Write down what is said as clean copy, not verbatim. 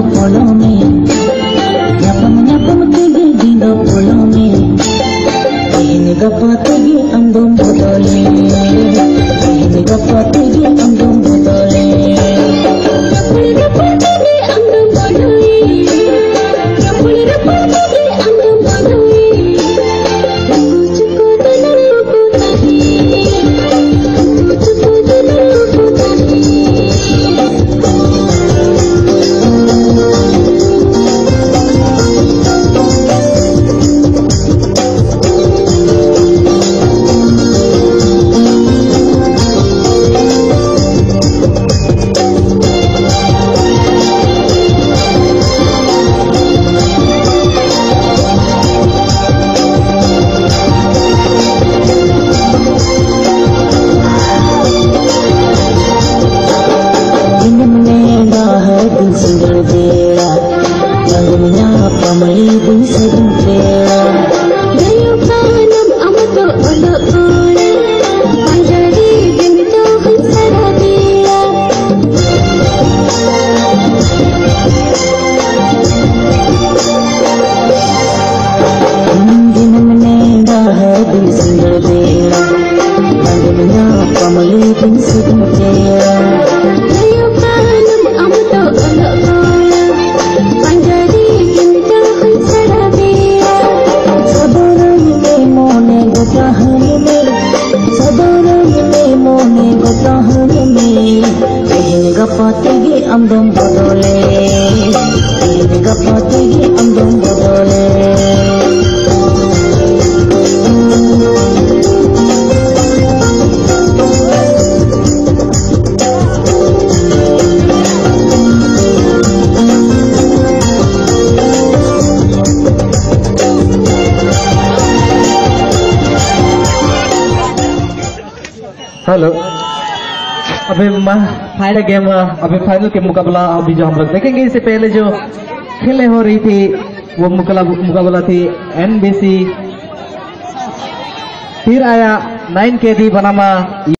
polo me nyapam tege dindo polo me ini gapa tege andom bodole ini gapa tege andom bodole Gapategi andom bodole ini gapategi andom bodole hello अभी final game अभी final के मुकाबला अभी जो हम लोग देखेंगे, इससे पहले जो खेलें हो रही थी वो मुकाबला थी NBC फिर आया 9KD बनामा।